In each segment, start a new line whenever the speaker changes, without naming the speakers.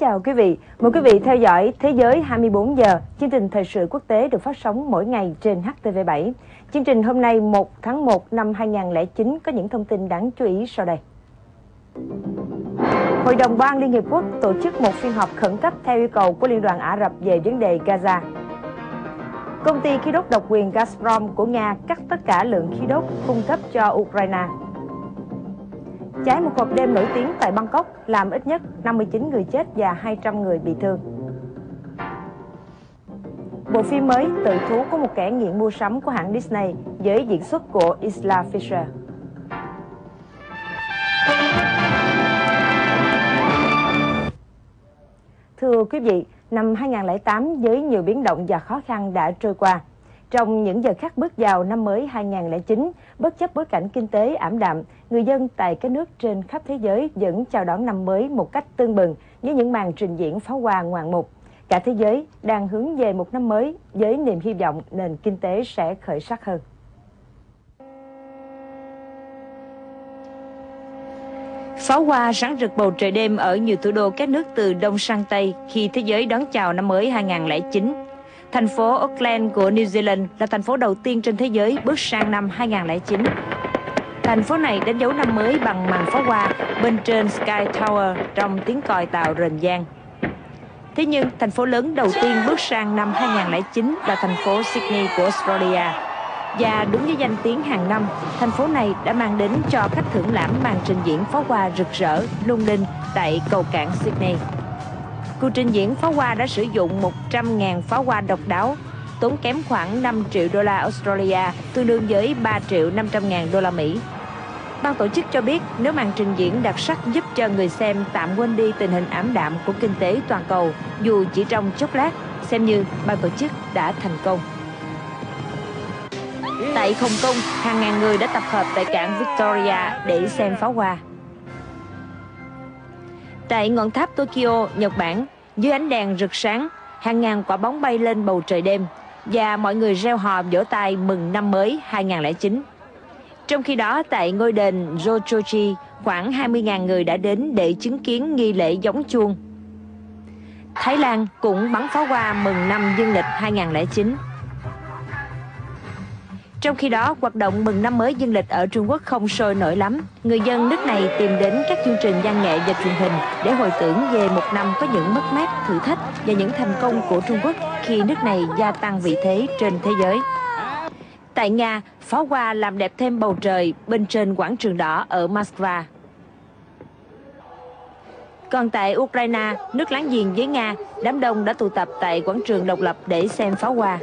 chào quý vị. Mời quý vị theo dõi Thế giới 24 giờ, chương trình thời sự quốc tế được phát sóng mỗi ngày trên HTV7. Chương trình hôm nay 1 tháng 1 năm 2009 có những thông tin đáng chú ý sau đây. Hội đồng Bảo an Liên Hiệp Quốc tổ chức một phiên họp khẩn cấp theo yêu cầu của Liên đoàn Ả Rập về vấn đề Gaza. Công ty khí đốt độc quyền Gazprom của Nga cắt tất cả lượng khí đốt cung cấp cho Ukraine. Cháy một hộp đêm nổi tiếng tại Bangkok làm ít nhất 59 người chết và 200 người bị thương. Bộ phim mới Tự thú của một kẻ nghiện mua sắm của hãng Disney với diễn xuất của Isla Fisher. Thưa quý vị, năm 2008 với nhiều biến động và khó khăn đã trôi qua. Trong những giờ khắc bước vào năm mới 2009, bất chấp bối cảnh kinh tế ảm đạm, người dân tại các nước trên khắp thế giới vẫn chào đón năm mới một cách tưng bừng với những màn trình diễn pháo hoa ngoạn mục. Cả thế giới đang hướng về một năm mới với niềm hy vọng nền kinh tế sẽ khởi sắc hơn. Pháo hoa sáng rực bầu trời đêm ở nhiều thủ đô các nước từ Đông sang Tây khi thế giới đón chào năm mới 2009. Thành phố Auckland của New Zealand là thành phố đầu tiên trên thế giới bước sang năm 2009. Thành phố này đánh dấu năm mới bằng màn pháo hoa bên trên Sky Tower trong tiếng còi tàu rền vang. Thế nhưng, thành phố lớn đầu tiên bước sang năm 2009 là thành phố Sydney của Australia. Và đúng với danh tiếng hàng năm, thành phố này đã mang đến cho khách thưởng lãm màn trình diễn pháo hoa rực rỡ, lung linh tại cầu cảng Sydney. Cuộc trình diễn pháo hoa đã sử dụng 100.000 pháo hoa độc đáo, tốn kém khoảng 5 triệu đô la Australia, tương đương với 3 triệu 500.000 đô la Mỹ. Ban tổ chức cho biết nếu màn trình diễn đặc sắc giúp cho người xem tạm quên đi tình hình ảm đạm của kinh tế toàn cầu, dù chỉ trong chốc lát, xem như ban tổ chức đã thành công. Tại Hồng Kông, hàng ngàn người đã tập hợp tại cảng Victoria để xem pháo hoa. Tại ngọn tháp Tokyo, Nhật Bản, dưới ánh đèn rực sáng, hàng ngàn quả bóng bay lên bầu trời đêm và mọi người reo hò vỗ tay mừng năm mới 2009. Trong khi đó, tại ngôi đền Jojochi, khoảng 20.000 người đã đến để chứng kiến nghi lễ gióng chuông. Thái Lan cũng bắn pháo hoa mừng năm dương lịch 2009. Trong khi đó, hoạt động mừng năm mới dương lịch ở Trung Quốc không sôi nổi lắm. Người dân nước này tìm đến các chương trình văn nghệ và truyền hình để hồi tưởng về một năm có những mất mát, thử thách và những thành công của Trung Quốc khi nước này gia tăng vị thế trên thế giới. Tại Nga, pháo hoa làm đẹp thêm bầu trời bên trên quảng trường đỏ ở Moscow. Còn tại Ukraine, nước láng giềng với Nga, đám đông đã tụ tập tại quảng trường độc lập để xem pháo hoa.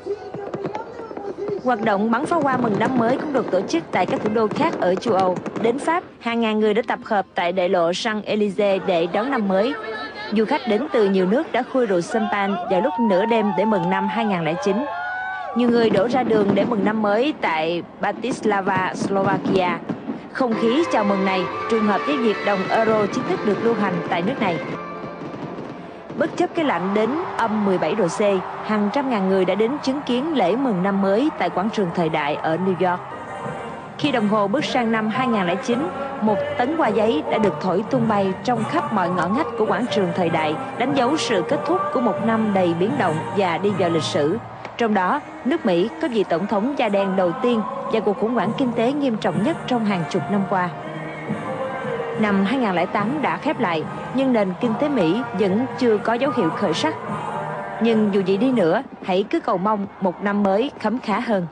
Hoạt động bắn pháo hoa mừng năm mới cũng được tổ chức tại các thủ đô khác ở châu Âu. Đến Pháp, hàng ngàn người đã tập hợp tại đại lộ Champs-Élysées để đón năm mới. Du khách đến từ nhiều nước đã khui rượu champagne vào lúc nửa đêm để mừng năm 2009. Nhiều người đổ ra đường để mừng năm mới tại Bratislava, Slovakia. Không khí chào mừng này trùng hợp với việc đồng euro chính thức được lưu hành tại nước này. Bất chấp cái lạnh đến âm 17 độ C, hàng trăm ngàn người đã đến chứng kiến lễ mừng năm mới tại quảng trường thời đại ở New York. Khi đồng hồ bước sang năm 2009, 1 tấn hoa giấy đã được thổi tung bay trong khắp mọi ngõ ngách của quảng trường thời đại, đánh dấu sự kết thúc của một năm đầy biến động và đi vào lịch sử. Trong đó, nước Mỹ có vị tổng thống da đen đầu tiên và cuộc khủng hoảng kinh tế nghiêm trọng nhất trong hàng chục năm qua. Năm 2008 đã khép lại, nhưng nền kinh tế Mỹ vẫn chưa có dấu hiệu khởi sắc. Nhưng dù gì đi nữa, hãy cứ cầu mong một năm mới khấm khá hơn.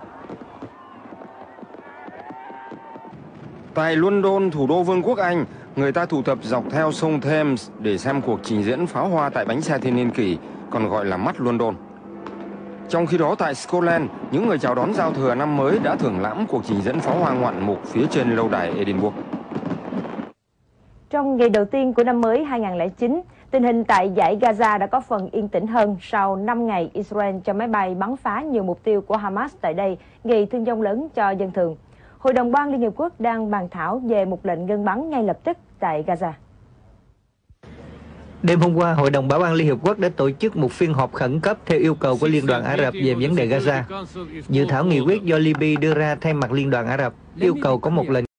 Tại London, thủ đô Vương quốc Anh, người ta tụ tập dọc theo sông Thames để xem cuộc trình diễn pháo hoa tại bánh xe thiên niên kỷ, còn gọi là mắt London. Trong khi đó tại Scotland, những người chào đón giao thừa năm mới đã thưởng lãm cuộc trình diễn pháo hoa ngoạn mục phía trên lâu đài Edinburgh.
Trong ngày đầu tiên của năm mới 2009, tình hình tại dải Gaza đã có phần yên tĩnh hơn sau 5 ngày Israel cho máy bay bắn phá nhiều mục tiêu của Hamas tại đây, gây thương vong lớn cho dân thường. Hội đồng Bảo an Liên Hiệp Quốc đang bàn thảo về một lệnh ngưng bắn ngay lập tức tại Gaza.
Đêm hôm qua, Hội đồng Bảo an Liên Hiệp Quốc đã tổ chức một phiên họp khẩn cấp theo yêu cầu của Liên đoàn Ả Rập về vấn đề Gaza. Dự thảo nghị quyết do Libya đưa ra thay mặt Liên đoàn Ả Rập yêu cầu có một lệnh